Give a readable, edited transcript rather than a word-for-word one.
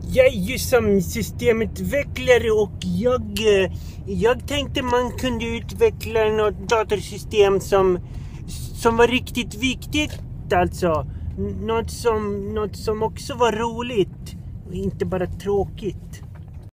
Jag är ju som systemutvecklare och jag tänkte man kunde utveckla något datorsystem som var riktigt viktigt, alltså. Något som också var roligt och inte bara tråkigt.